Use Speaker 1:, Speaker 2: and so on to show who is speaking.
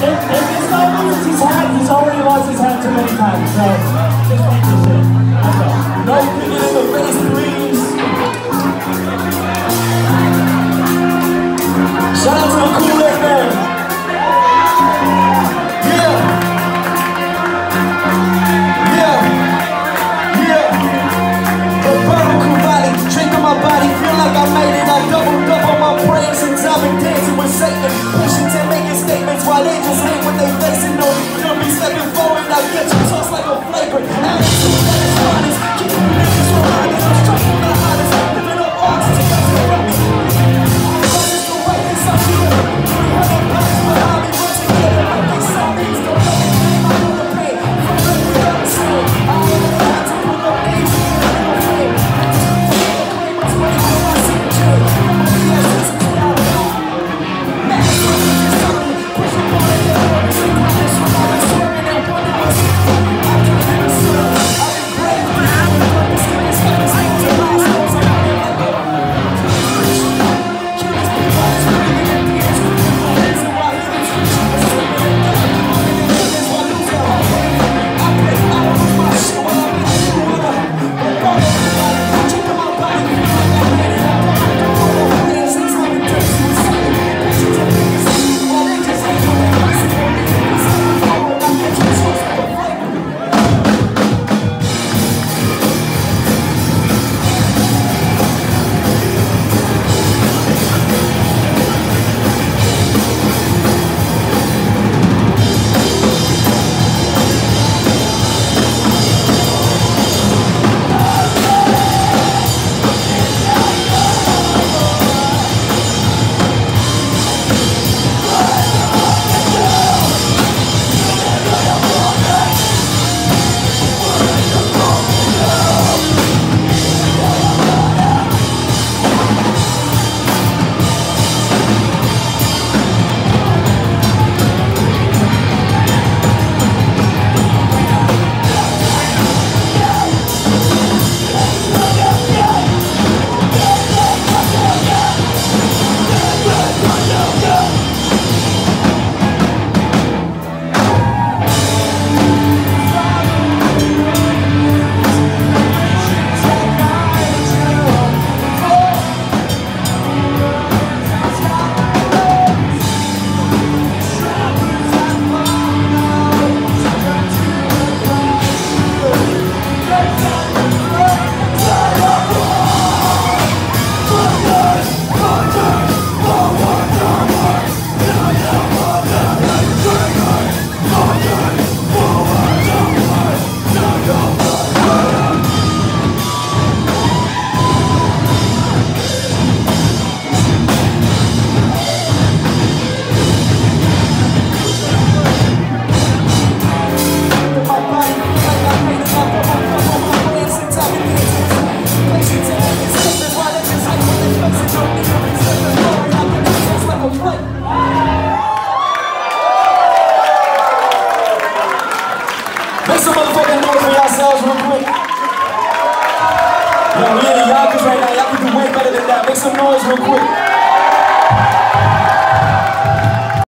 Speaker 1: If this guy loses his hand, he's already lost his hand too many times, so just take this shit. That's all. No kicking in the face, please. Shout out to the Kool-Aid man. Yeah. Yeah. Yeah. The vertical body, drink on my body, feel like I made it. I doubled up on my prayers since I've been dancing with Satan. Pushing to making statements while they just hate what they facing. No, you'll be stepping forward, I'll get you tossed like a flagrant. Attitude that is honest, keep the niggas from honest. I'm striking the honest, living up arts to guys who run me. This is the way it's up here. We have a blast behind me, run together like they saw these. Don't let me name, I know the pain. From every other side, I only had to pull up names and get in my frame. The claimants wait till I see the change. I'm a BS, this is what I know. Make some motherfucking noise for yourselves real quick. Yo, we in the Yonkers right now. Y'all can do way better than that. Make some noise real quick.